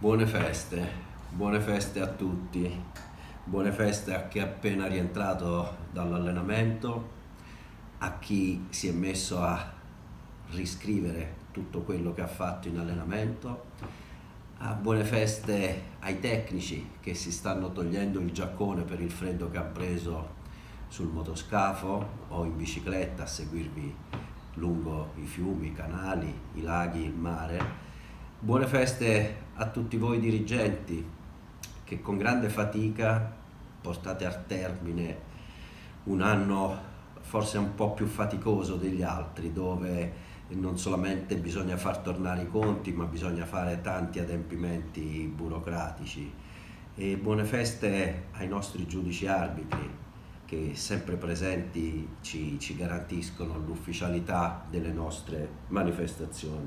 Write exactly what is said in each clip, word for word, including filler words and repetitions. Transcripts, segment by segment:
Buone feste, buone feste a tutti, buone feste a chi è appena rientrato dall'allenamento, a chi si è messo a riscrivere tutto quello che ha fatto in allenamento, a buone feste ai tecnici che si stanno togliendo il giaccone per il freddo che hanno preso sul motoscafo o in bicicletta a seguirvi lungo i fiumi, i canali, i laghi, il mare. Buone feste a tutti voi dirigenti che con grande fatica portate a termine un anno forse un po' più faticoso degli altri, dove non solamente bisogna far tornare i conti, ma bisogna fare tanti adempimenti burocratici. E buone feste ai nostri giudici arbitri che sempre presenti ci, ci garantiscono l'ufficialità delle nostre manifestazioni.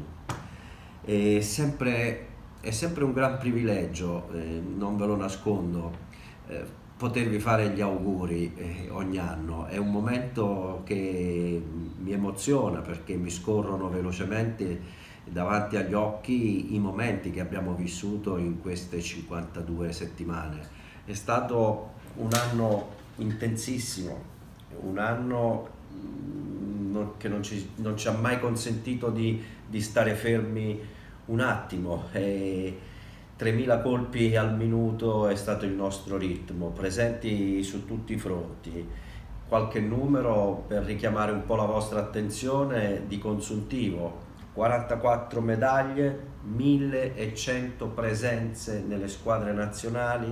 È sempre, è sempre un gran privilegio, eh, non ve lo nascondo, eh, potervi fare gli auguri eh, ogni anno. È un momento che mi emoziona perché mi scorrono velocemente davanti agli occhi i momenti che abbiamo vissuto in queste cinquantadue settimane. È stato un anno intensissimo, un anno che non ci, non ci ha mai consentito di, di stare fermi un attimo. E tremila colpi al minuto è stato il nostro ritmo, presenti su tutti i fronti. Qualche numero per richiamare un po' la vostra attenzione di consuntivo: quarantaquattro medaglie, millecento presenze nelle squadre nazionali,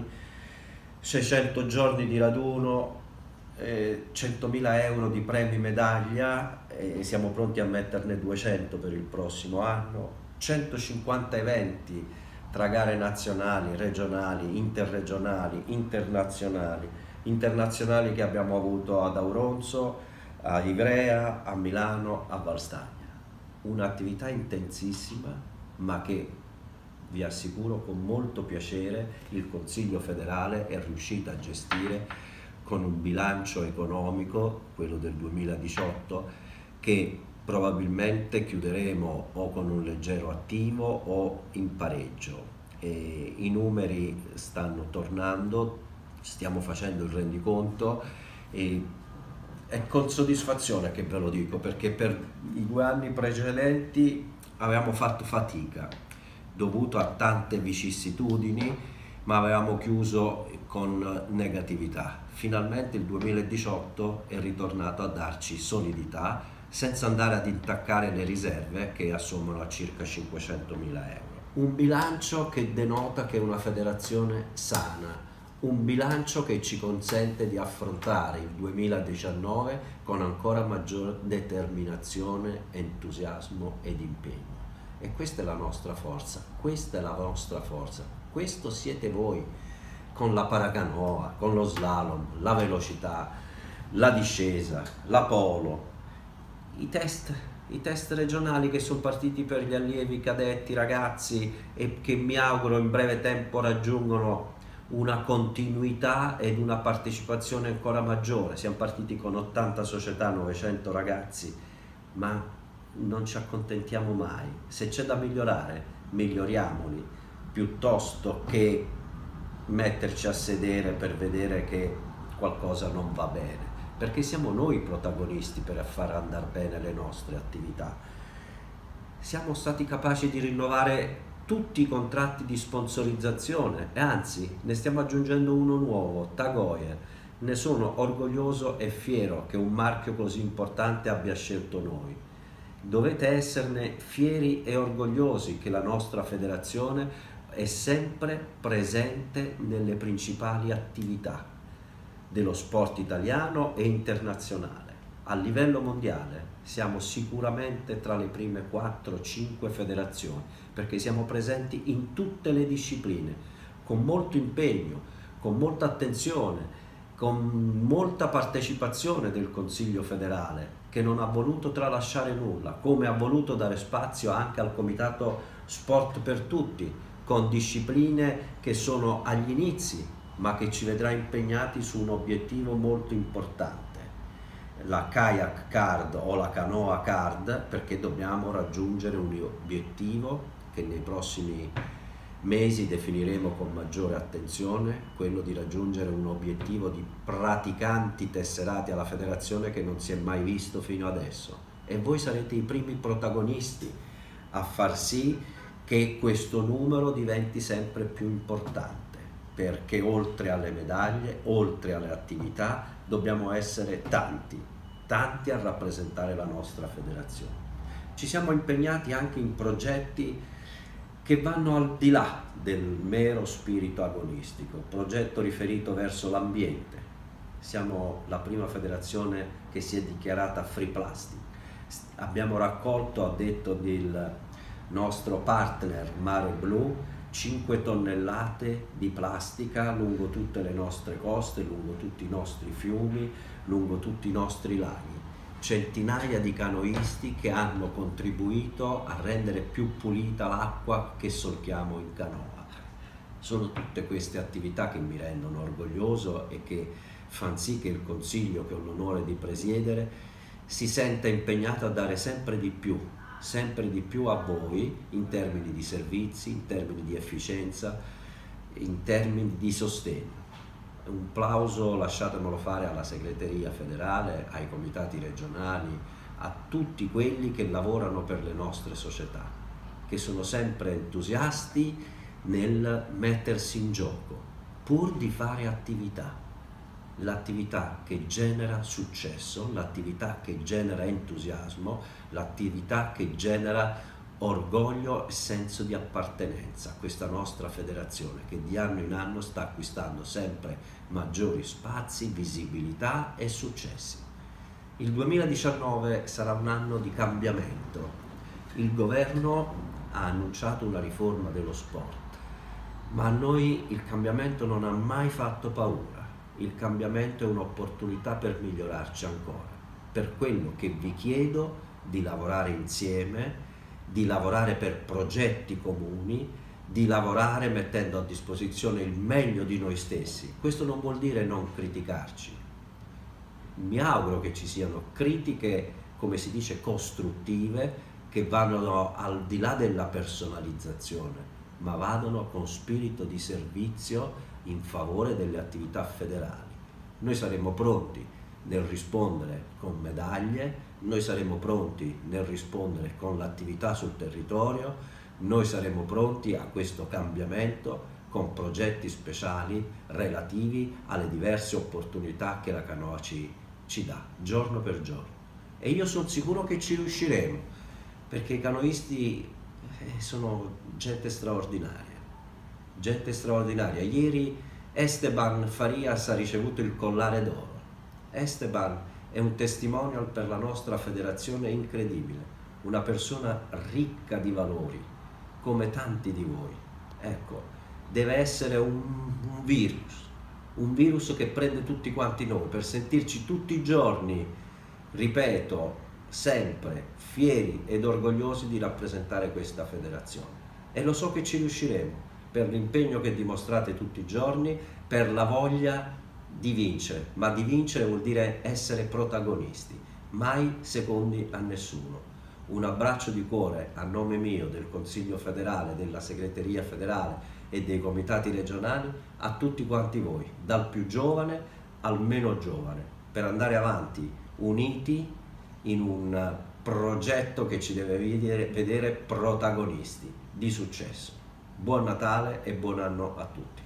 seicento giorni di raduno, eh, centomila euro di premi medaglia, e siamo pronti a metterne duecento per il prossimo anno, centocinquanta eventi tra gare nazionali, regionali, interregionali, internazionali, internazionali che abbiamo avuto ad Auronzo, a Ivrea, a Milano, a Valstagna. Un'attività intensissima, ma che vi assicuro con molto piacere il Consiglio federale è riuscito a gestire con un bilancio economico, quello del duemiladiciotto, che probabilmente chiuderemo o con un leggero attivo o in pareggio. E i numeri stanno tornando, stiamo facendo il rendiconto e è con soddisfazione che ve lo dico, perché per i due anni precedenti avevamo fatto fatica dovuto a tante vicissitudini, ma avevamo chiuso con negatività. Finalmente il duemiladiciotto è ritornato a darci solidità, senza andare ad intaccare le riserve che assommano a circa cinquecentomila euro. Un bilancio che denota che è una federazione sana, un bilancio che ci consente di affrontare il duemiladiciannove con ancora maggior determinazione, entusiasmo ed impegno. E questa è la nostra forza, questa è la nostra forza, questo siete voi, con la paracanoa, con lo slalom, la velocità, la discesa, la polo, i test, i test regionali che sono partiti per gli allievi cadetti, ragazzi, e che mi auguro in breve tempo raggiungono una continuità ed una partecipazione ancora maggiore. Siamo partiti con ottanta società, novecento ragazzi, ma non ci accontentiamo mai. Se c'è da migliorare, miglioriamoli, piuttosto che metterci a sedere per vedere che qualcosa non va bene, perché siamo noi i protagonisti per far andare bene le nostre attività. Siamo stati capaci di rinnovare tutti i contratti di sponsorizzazione e anzi ne stiamo aggiungendo uno nuovo, Tagoyer. Ne sono orgoglioso e fiero che un marchio così importante abbia scelto noi. Dovete esserne fieri e orgogliosi che la nostra federazione è sempre presente nelle principali attività dello sport italiano e internazionale. A livello mondiale siamo sicuramente tra le prime quattro cinque federazioni, perché siamo presenti in tutte le discipline, con molto impegno, con molta attenzione, con molta partecipazione del Consiglio federale, che non ha voluto tralasciare nulla, come ha voluto dare spazio anche al Comitato Sport per Tutti, con discipline che sono agli inizi, ma che ci vedrà impegnati su un obiettivo molto importante, la kayak card o la canoa card, perché dobbiamo raggiungere un obiettivo che nei prossimi mesi definiremo con maggiore attenzione quello di raggiungere un obiettivo di praticanti tesserati alla federazione che non si è mai visto fino adesso, e voi sarete i primi protagonisti a far sì che questo numero diventi sempre più importante, perché oltre alle medaglie, oltre alle attività, dobbiamo essere tanti, tanti a rappresentare la nostra federazione. Ci siamo impegnati anche in progetti che vanno al di là del mero spirito agonistico, progetto riferito verso l'ambiente. Siamo la prima federazione che si è dichiarata free plastic. Abbiamo raccolto, a detto del nostro partner Mare Blu, cinque tonnellate di plastica lungo tutte le nostre coste, lungo tutti i nostri fiumi, lungo tutti i nostri laghi. Centinaia di canoisti che hanno contribuito a rendere più pulita l'acqua che solchiamo in canoa. Sono tutte queste attività che mi rendono orgoglioso e che fanno sì che il Consiglio, che ho l'onore di presiedere, si senta impegnato a dare sempre di più, sempre di più a voi in termini di servizi, in termini di efficienza, in termini di sostegno. Un plauso, lasciatemelo fare, alla segreteria federale, ai comitati regionali, a tutti quelli che lavorano per le nostre società, che sono sempre entusiasti nel mettersi in gioco, pur di fare attività. L'attività che genera successo, l'attività che genera entusiasmo, l'attività che genera orgoglio e senso di appartenenza a questa nostra federazione, che di anno in anno sta acquistando sempre maggiori spazi, visibilità e successi. Il duemiladiciannove sarà un anno di cambiamento. Il governo ha annunciato una riforma dello sport, ma a noi il cambiamento non ha mai fatto paura. Il cambiamento è un'opportunità per migliorarci ancora. Per quello che vi chiedo di lavorare insieme, di lavorare per progetti comuni, di lavorare mettendo a disposizione il meglio di noi stessi. Questo non vuol dire non criticarci. Mi auguro che ci siano critiche, come si dice, costruttive, che vadano al di là della personalizzazione, ma vadano con spirito di servizio in favore delle attività federali. Noi saremo pronti nel rispondere con medaglie, noi saremo pronti nel rispondere con l'attività sul territorio, noi saremo pronti a questo cambiamento con progetti speciali relativi alle diverse opportunità che la canoa ci, ci dà, giorno per giorno. E io sono sicuro che ci riusciremo, perché i canoisti sono gente straordinaria, gente straordinaria. Ieri Esteban Farias ha ricevuto il collare d'oro. Esteban è un testimonial per la nostra federazione incredibile, una persona ricca di valori, come tanti di voi. Ecco, deve essere un, un virus, un virus che prende tutti quanti noi, per sentirci tutti i giorni, ripeto, sempre fieri ed orgogliosi di rappresentare questa federazione. E lo so che ci riusciremo, per l'impegno che dimostrate tutti i giorni, per la voglia di vincere, ma di vincere vuol dire essere protagonisti, mai secondi a nessuno. Un abbraccio di cuore a nome mio, del Consiglio federale, della segreteria federale e dei comitati regionali a tutti quanti voi, dal più giovane al meno giovane, per andare avanti uniti in un progetto che ci deve vedere, vedere protagonisti di successo. Buon Natale e buon anno a tutti.